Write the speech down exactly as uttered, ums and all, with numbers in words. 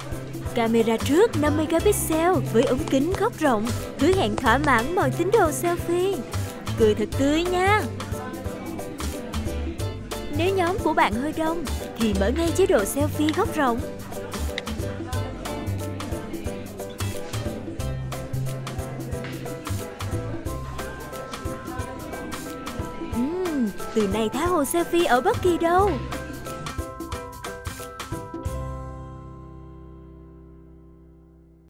Camera trước năm megapixel với ống kính góc rộng, hứa hẹn thỏa mãn mọi tín đồ selfie. Cười thật tươi nha. Nếu nhóm của bạn hơi đông thì mở ngay chế độ selfie góc rộng. Uhm, từ này tha hồ selfie ở bất kỳ đâu.